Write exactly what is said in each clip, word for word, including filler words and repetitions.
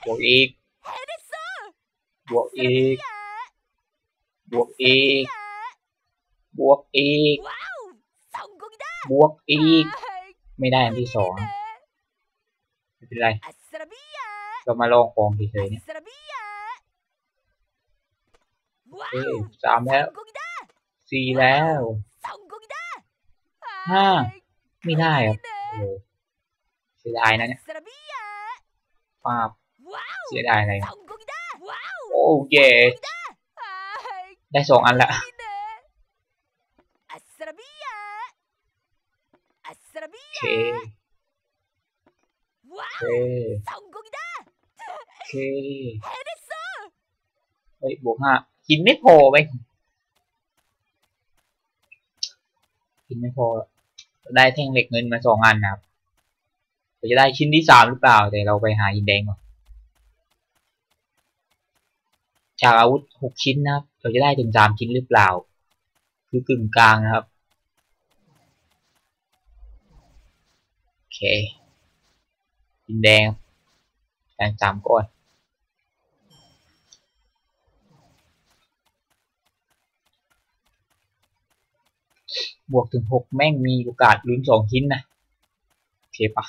บวกอีกบวกอีกบวกอีกบวกอีกบวกอีกไม่ได้อันที่สองไม่เป็นไรเรามาลองของเฉยๆเนี่ยเอ้ยสามแล้วสี่แล้วห้าไม่ได้ครับโอ้เสียดายนะเนี่ยป้าบเสียดายอะไรโอ้เย่ได้สองอันละโอเคโอเคโอเคเฮ้ยบวกห้ากินไม่พอไหมกินไม่พอได้แท่งเหล็กเงินมาสองอันนะครับเราจะได้ชิ้นที่สามหรือเปล่าแต่เราไปหาหินแดงก่อนจากอาวุธหกชิ้นนะครับเราจะได้ถึงสามชิ้นหรือเปล่าคือกึ่งกลางนะครับโอเคหินแดงแดงสามก้อนบวกถึงหกแม่งมีโอกาสลุ้นสองชิ้นนะโอเคปะ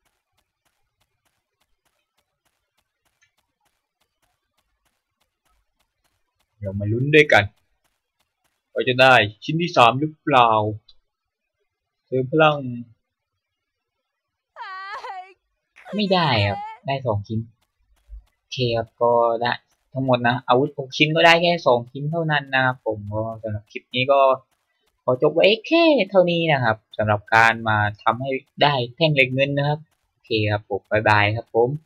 เรามาลุ้นด้วยกันว่าจะได้ชิ้นที่สามหรือเปล่าเติมพลังไม่ได้ครับได้สองชิ้นโอเคครับก็ได้ทั้งหมดนะอาวุธหกชิ้นก็ได้แค่สองชิ้นเท่านั้นนะครับผมก็สำหรับคลิปนี้ก็ขอจบไว้แค่เท่านี้นะครับสำหรับการมาทำให้ได้แท่งเหล็กเงินนะครับโอเคครับผมบ๊ายบายครับผม